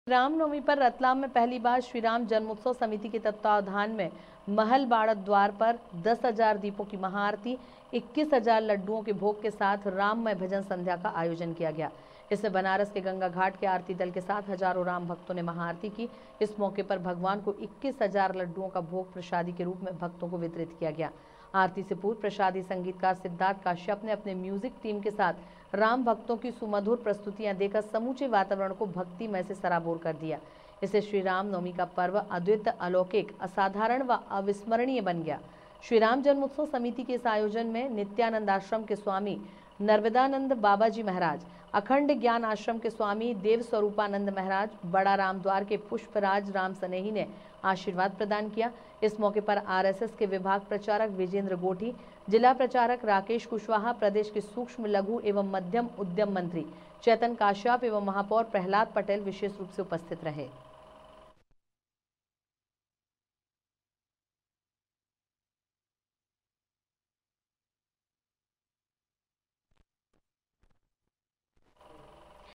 रामनवमी पर रतलाम में पहली बार श्री राम जन्मोत्सव समिति के तत्वावधान में महल बाड़त द्वार पर 10,000 दीपों की महाआरती, 21,000 लड्डुओं के भोग के साथ राममय भजन संध्या का आयोजन किया गया। इसमें बनारस के गंगा घाट के आरती दल के साथ हजारों राम भक्तों ने महाआरती की। इस मौके पर भगवान को 21,000 लड्डुओं का भोग प्रसादी के रूप में भक्तों को वितरित किया गया। आरती से पूर्व प्रसादी संगीतकार सिद्धार्थ काश्यप ने अपने म्यूजिक टीम के साथ राम भक्तों की सुमधुर प्रस्तुतियां देकर समूचे वातावरण को भक्तिमय से सराबोर कर दिया। इससे श्री राम नवमी का पर्व अद्वितीय, अलौकिक, असाधारण व अविस्मरणीय बन गया। श्री राम जन्मोत्सव समिति के इस आयोजन में नित्यानंद आश्रम के स्वामी नर्मदानंद बाबाजी महाराज, अखंड ज्ञान आश्रम के स्वामी देव स्वरूपानंद महाराज, बड़ा रामद्वार के पुष्पराज राम सनेही ने आशीर्वाद प्रदान किया। इस मौके पर आरएसएस के विभाग प्रचारक विजेंद्र गोठी, जिला प्रचारक राकेश कुशवाहा, प्रदेश के सूक्ष्म लघु एवं मध्यम उद्यम मंत्री चेतन काश्यप एवं महापौर प्रहलाद पटेल विशेष रूप से उपस्थित रहे।